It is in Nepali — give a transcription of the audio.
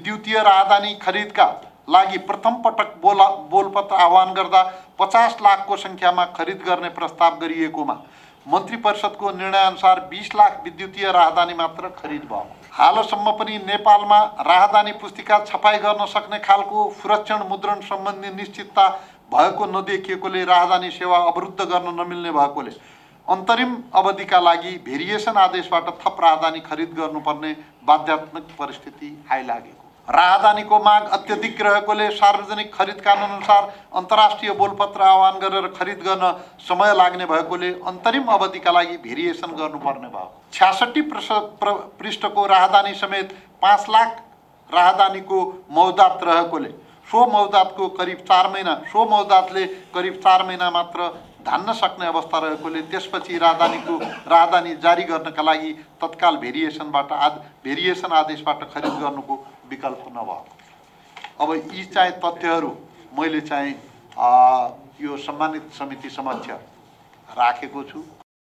विद्युतीय राहदानी खरिदका लागि प्रथम पटक बोलपत्र आह्वान गर्दा 50 लाखको संख्यामा खरिद गर्ने प्रस्ताव गरिएकोमा मन्त्री परिषदको निर्णयअनुसार 20 लाख विद्युतीय राहदानी मात्र खरिद भयो। हालसम्म पनि नेपालमा राहदानी पुस्तिका छपाई गर्न सक्ने खालको सुरक्षण मुद्रण सम्बन्धी निश्चितता भएको नदेखिएकोले राहदानी सेवा अवरुद्ध गर्न नमिल्ने भएकोले अन्तरिम अवधिका लागि भेरिएसन आदेशबाट थप राहदानी खरिद गर्नुपर्ने बाध्यात्मक परिस्थिति आइलागेको। राहदानीको माग अत्यधिक रहेकोले सार्वजनिक खरिद कानुन अनुसार अन्तर्राष्ट्रिय बोलपत्र आह्वान गरेर खरिद गर्न समय लाग्ने भएकोले अन्तरिम अवधिका लागि भेरिएसन गर्नुपर्ने भयो। 66 पृष्ठको राहदानी समेत 5 लाख राहदानीको मौजात रहेकोले सो मौजातले करिब 4 महिना मात्र धान्न सक्ने अवस्था रहेकोले त्यसपछि राहदानी जारी गर्नका लागि तत्काल भेरिएसन आदेशबाट खरिद गर्नुको विकल्प नभयो। अब यी चाहिँ तथ्यहरू मैले चाहिँ यो सम्मानित समिति समक्ष राखेको छु।